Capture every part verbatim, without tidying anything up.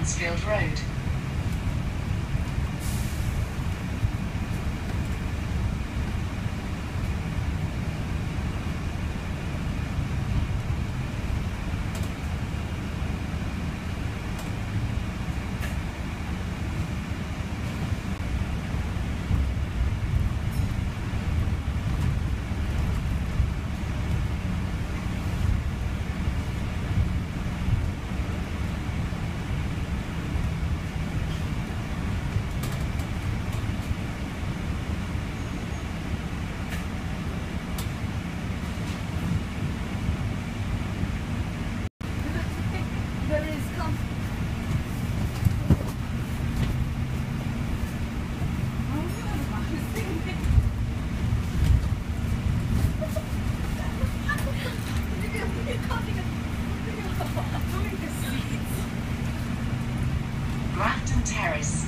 Mansfield Road. Grafton Terrace.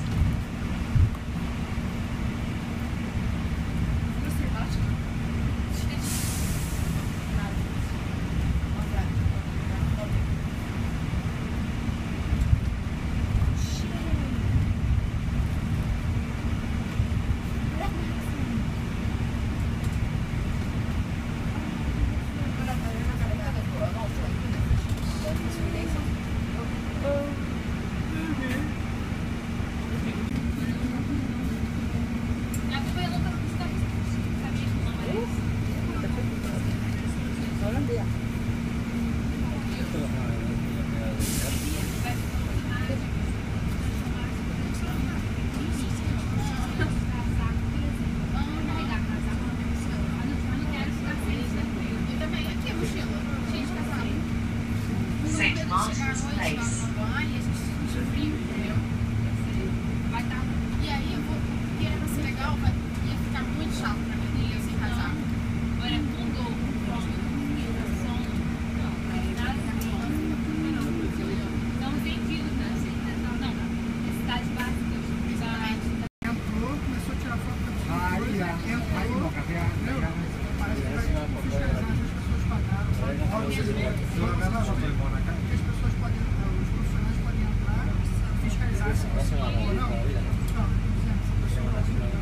Saint Martin's Place. E aí eu vou querer ser legal, vai ia ficar muito chato pra mim eu sem casar. Agora mudou o próximo comunicação. Não, não vendido, né? Não, cidade básica. Entrou, começou a tirar foto da aí, aí não, café. Parece que vai fiscalizar as pessoas pagaram. Porque as pessoas podem, os profissionais podem entrar, fiscalizar se você pagou ou não. Não, se a pessoa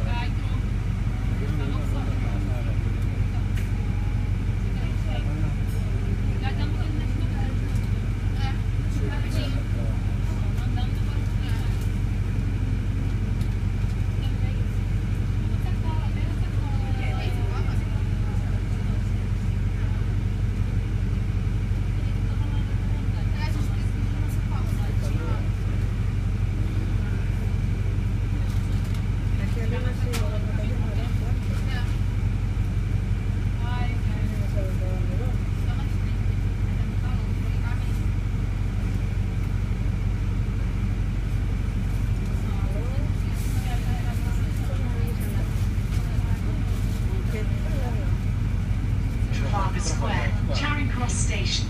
Trafalgar Square, Charing Cross Station.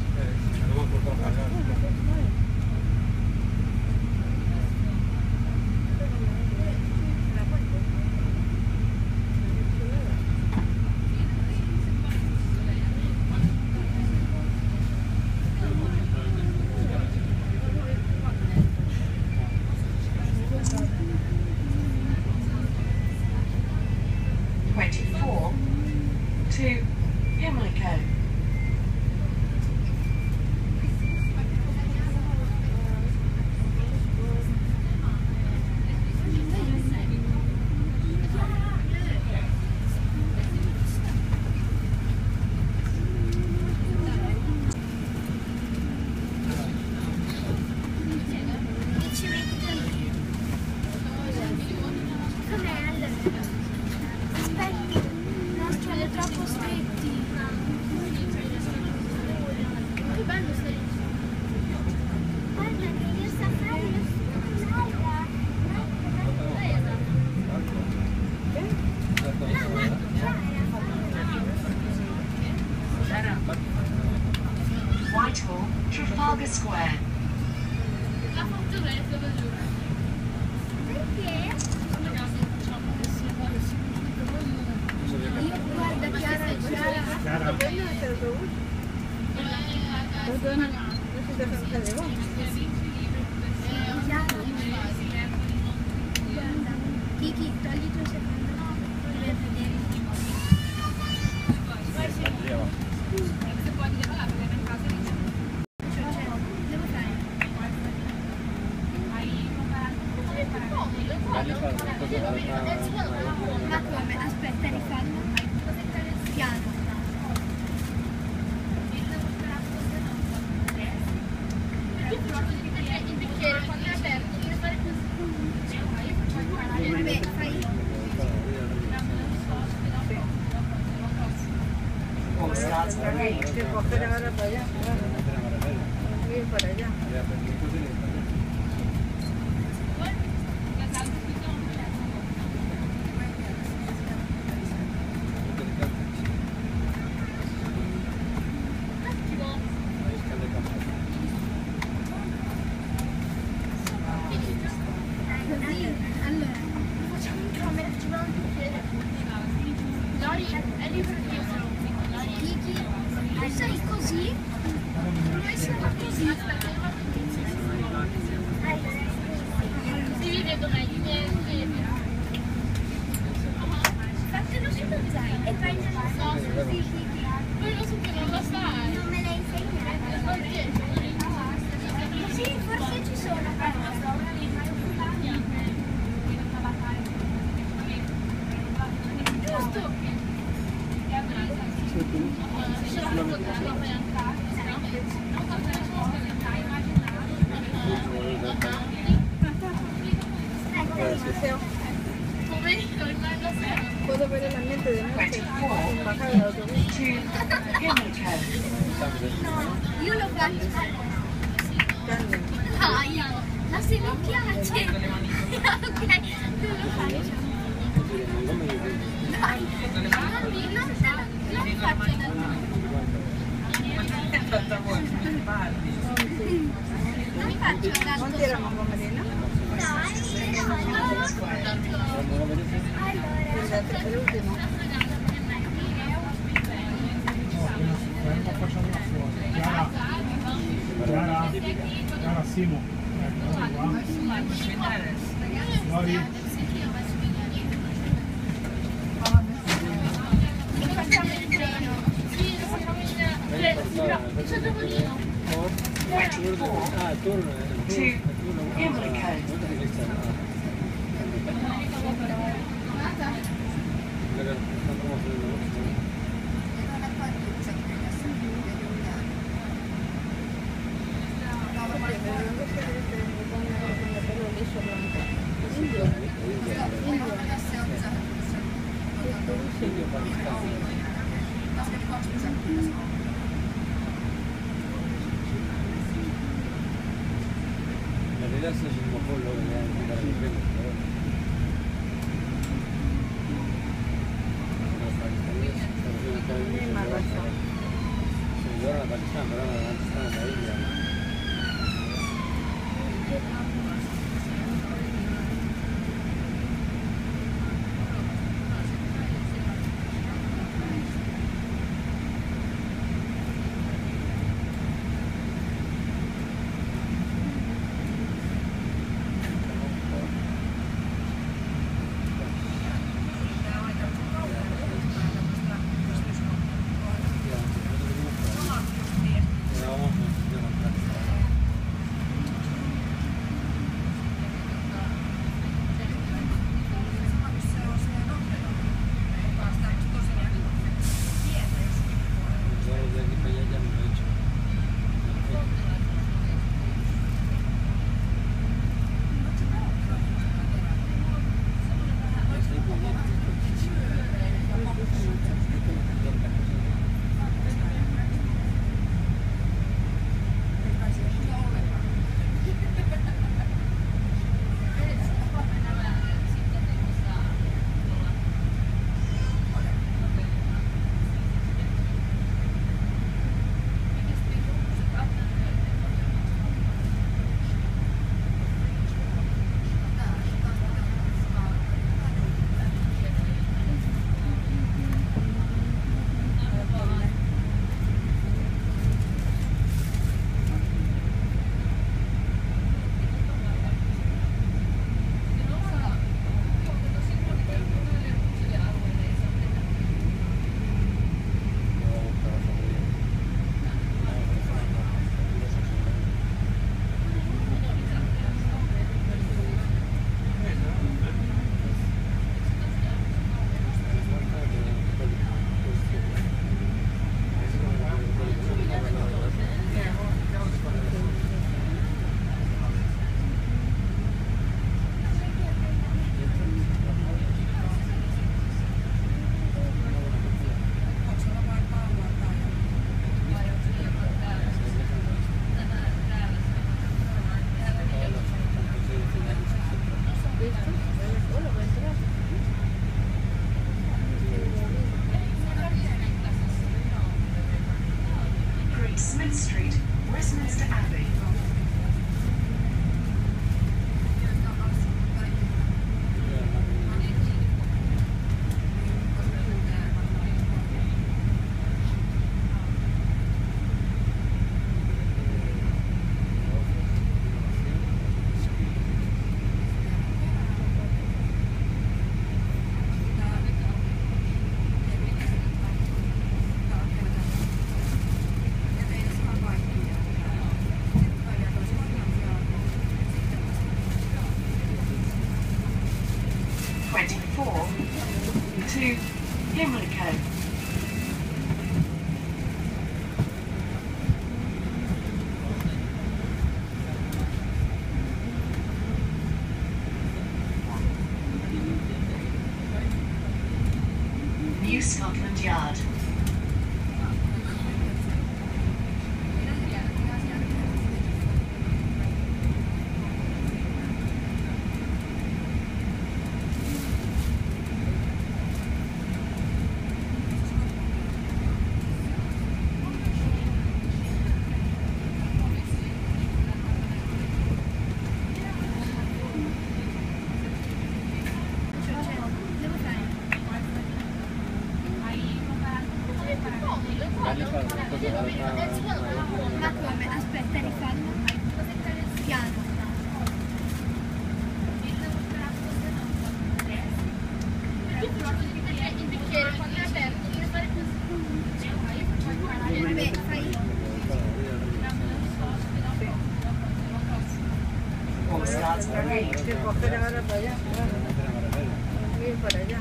Twenty-four to Pimlico. Whitehall, Trafalgar Square. Chiara, Chiara, Guarda, Kiki, togliti un secondo per vedere. Devo fare. Ma come? Aspetta, rifallo. Piano. Il bicchiere quando è aperto deve fare così. Vabbè, fai. All starts parade. Che può fare la roba allá. Voy para allá. Così, allora, facciamo in camera, facciamo un bicchiere. Lori, è libero di essere un piccolo. Kiki, tu sei così? Noi siamo così. Si vede dov'è il niente. Fatelo sullo zaino e fai nella sauce così, Kiki. Poi non so che non lo sai. Non me l'hai insegnato. Sì, forse ci sono, però. Giusto. Poverino, rimane da sera. Puedo ver el ambiente de noche. twenty-four Bajar del autobús. to Pimlico. No, io lo faccio. Cambia. Dai, ma se mi piace. Ok, tu lo faccio. Dai, non, non, te lo- non faccio da noi. Non faccio da ¿Cuánto noi. era mamá Marina? Allora, El último. Chiara, Chiara, Chiara, Simo. Fuori. facciamo il treno. Sì, siamo in... C'è Topolino. twenty-four to Pimlico. En realidad eso es un poco lo que me da a para los pelos, pero... Los pakistaníes, se llevaron a Pakistán, pero ahora antes estaban en la India. to Pimlico. New Scotland Yard. Ma come? Aspetta, rifallo. Piano. Il bicchiere quando è aperto deve fare così. Vabbè, fai. All starts parade. Si può fermare per allá. Voy para allá.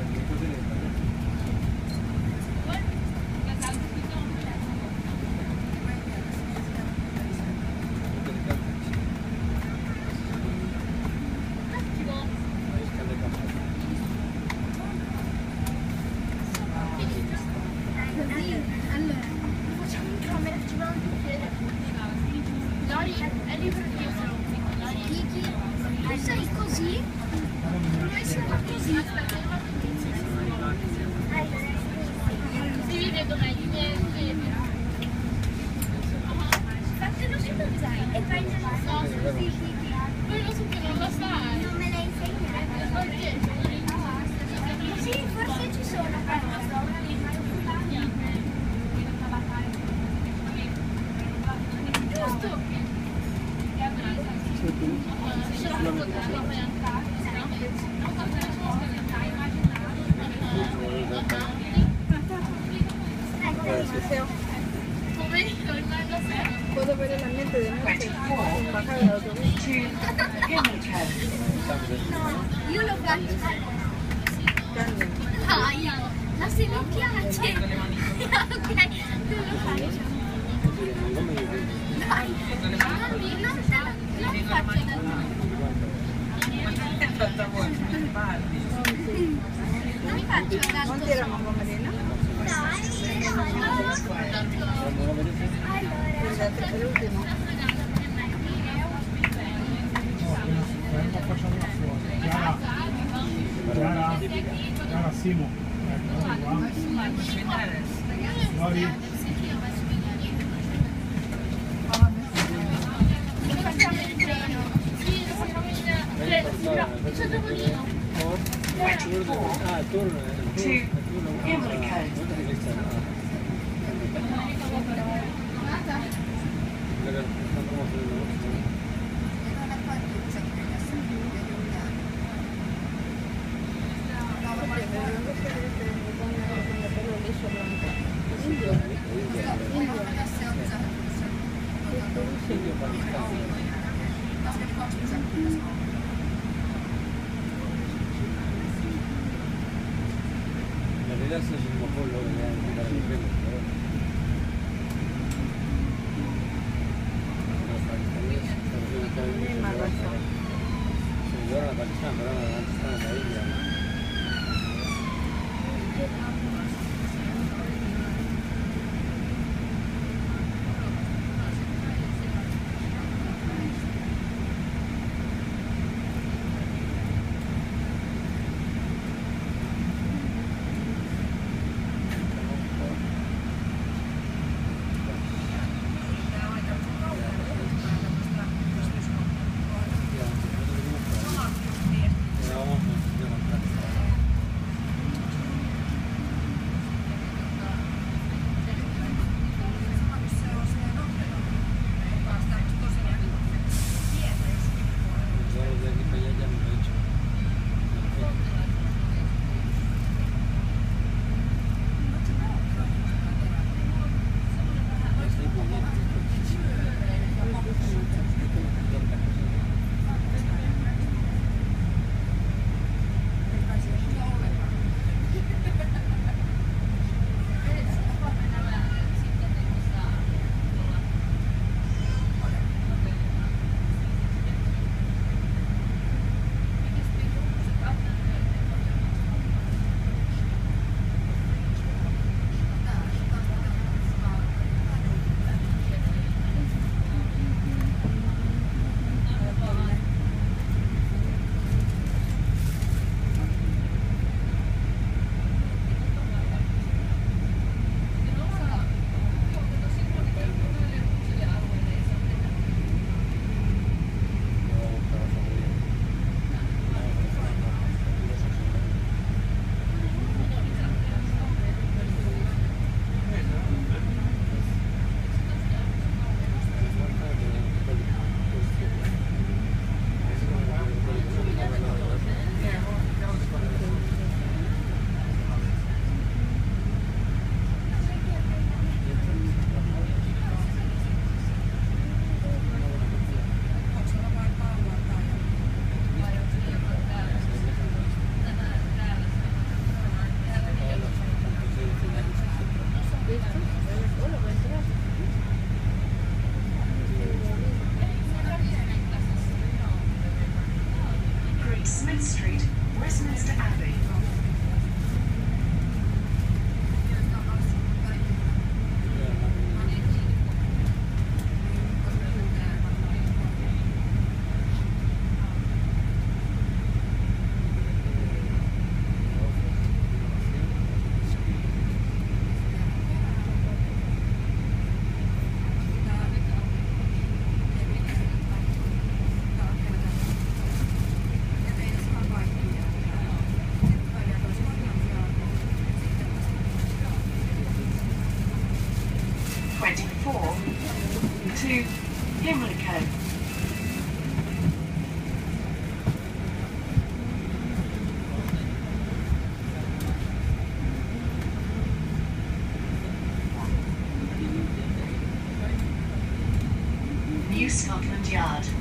Così. Allora, facciamo in camera, facciamo un bicchiere. Lori, è lì per io sono un piccolo. Kiki, tu sei così? Noi siamo così. Si vede dov'è il niente. Fatelo sullo zaino e fai nella sosta. Sì, Kiki. Poi lo so che non lo sai. Non me l'hai insegnato. Sì, forse ci sono però. Giusto. Poverino, rimane la sera. Puedo ver el ambiente de noche. twenty-four Bajar del autobús. to Pimlico. No, io lo faccio. Grande. Dai, ma se mi piace. Ok, tu lo faccio. Dai, non, non, te lo- non faccio da noi. Non faccio da ¿Cuánto noi. era mamá Marina? El tercer último. Chiara, Chiara Simo, ecco, qua. Fuori. Facciamo il treno. Sì, lo facciamo in treno. Sì, però c'è il tavolino. twenty-four Ah, il turno è to Pimlico. La realidad es un poco lo que me da de cara de frente, pero... Sí, yo ahora la Pakistán, pero ahora antes estaba en la India. Smith Street, Westminster Abbey. twenty-four to Pimlico. New Scotland Yard.